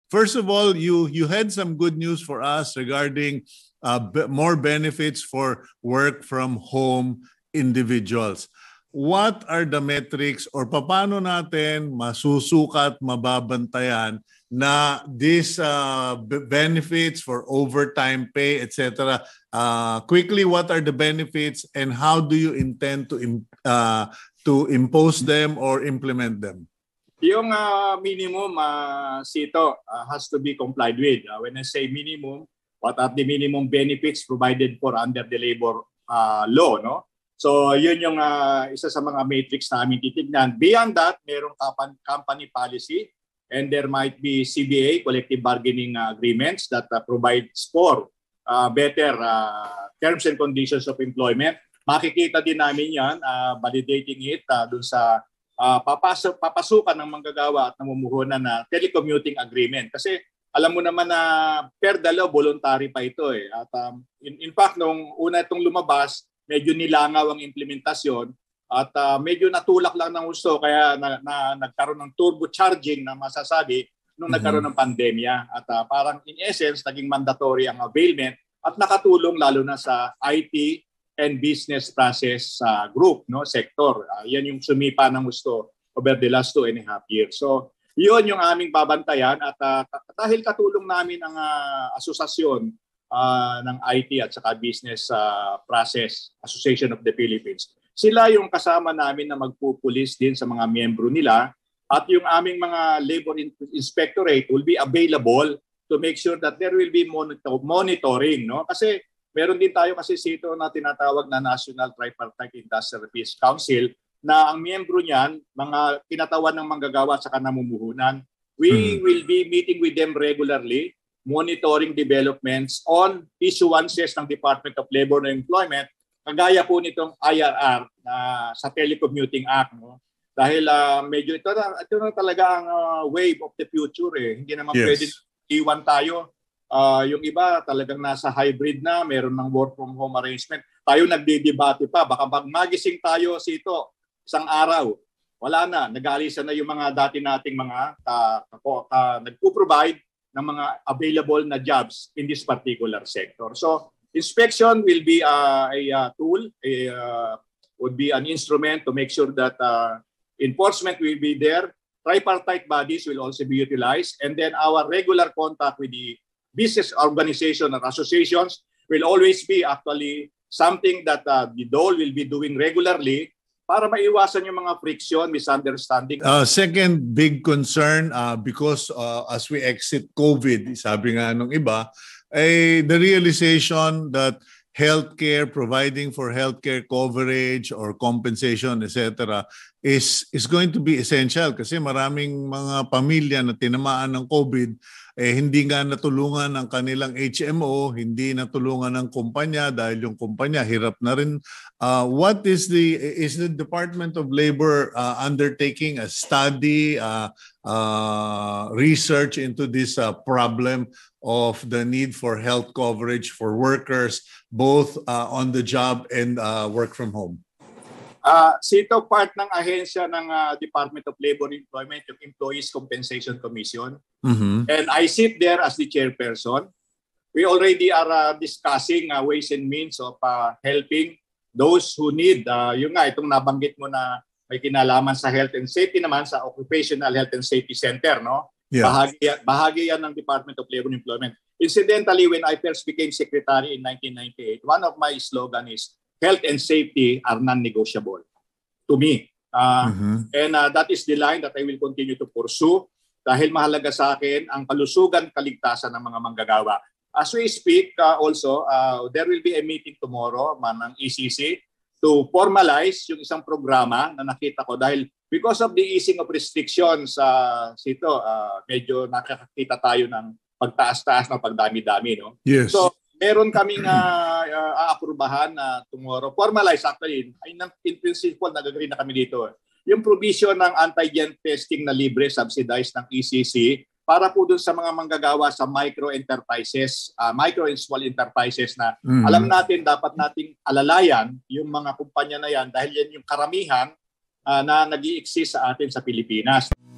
First of all, you had some good news for us regarding more benefits for work from home individuals. What are the metrics or paano natin masusukat, mababantayan na these benefits for overtime pay, etc. Quickly, what are the benefits and how do you intend to impose them or implement them? Yung minimum, Sito, has to be complied with. When I say minimum, what are the minimum benefits provided for under the labor law, no? So yun yung isa sa mga matrix namin titignan. Beyond that, merong company policy and there might be CBA, collective bargaining agreements that provides for better terms and conditions of employment. Makikita din namin yan, validating it dun sa papasukan ng manggagawa at namumuhunan na telecommuting agreement. Kasi alam mo naman na per the law, voluntary pa ito eh. At in fact, nung una itong lumabas, medyo nilangaw ang implementasyon at medyo natulak lang ng gusto kaya nagkaroon ng turbocharging na masasabi nung nagkaroon ng pandemya. At parang in essence, naging mandatory ang availment at nakatulong lalo na sa IT and business process group, no, sector. Yan yung sumipa ng gusto over the last 2.5 years. So, yun yung aming babantayan at dahil katulong namin ang asosasyon ng IT at saka Business Process Association of the Philippines. Sila yung kasama namin na magpupulis din sa mga miyembro nila at yung aming mga labor inspectorate will be available to make sure that there will be monitoring, no? Kasi meron din tayo kasi sito na tinatawag na National Tripartite Industrial Peace Council na ang miyembro niyan, mga kinatawan ng manggagawa at saka namumuhunan. We will be meeting with them regularly, monitoring developments on issuances ng Department of Labor and Employment, kagaya po nitong IRR sa Telecommuting Act. No? Dahil medyo ito na talaga ang wave of the future. Hindi naman pwede iwan tayo. Yung iba talagang nasa hybrid na, meron ng work from home arrangement. Tayo nagdidebate pa. Baka pag magising tayo sito isang araw, wala na. Nag-aalisa na yung mga dati nating mga nagpo-provide ng mga available na jobs in this particular sector. So, inspection will be a tool, would be an instrument to make sure that enforcement will be there. Tripartite bodies will also be utilized. And then our regular contact with the business organization and associations will always be actually something that the DOLE will be doing regularly para maiwasan yung mga friction, misunderstanding. Second big concern, because as we exit COVID, sabi nga nung iba, the realization that healthcare, providing for healthcare coverage or compensation, etc., is going to be essential kasi maraming mga pamilya na tinamaan ng COVID, hindi nga natulungan ng kanilang HMO, hindi natulungan ng kumpanya dahil yung kumpanya hirap na rin. What is the Department of Labor undertaking a study, research into this problem of the need for health coverage for workers, both on the job and work from home? Sito part ng ahensya ng Department of Labor and Employment, yung Employees Compensation Commission. And I sit there as the chairperson. We already are discussing ways and means of helping those who need. Yung nga, itong nabanggit mo na may kinalaman sa health and safety naman sa Occupational Health and Safety Center, no? Yeah. Bahagi yan ng Department of Labor and Employment. Incidentally, when I first became secretary in 1998, one of my slogan is, health and safety are non-negotiable to me. And that is the line that I will continue to pursue dahil mahalaga sa akin ang kalusugan, kaligtasan ng mga manggagawa. As we speak, also, there will be a meeting tomorrow ng ECC to formalize yung isang programa na nakita ko dahil because of the easing of restrictions, medyo nakakita tayo ng pagtaas-taas ng pagdami-dami. No? Yes. So, meron kaming aaprubahan na tomorrow. Formalize actually. In principle, nag-agree na kami dito. Yung provision ng antigen testing na libre, subsidized ng ECC, para po dun sa mga manggagawa sa micro enterprises, micro and small enterprises na alam natin, dapat nating alalayan yung mga kumpanya na yan dahil yan yung karamihan na nag-i-exist sa atin sa Pilipinas.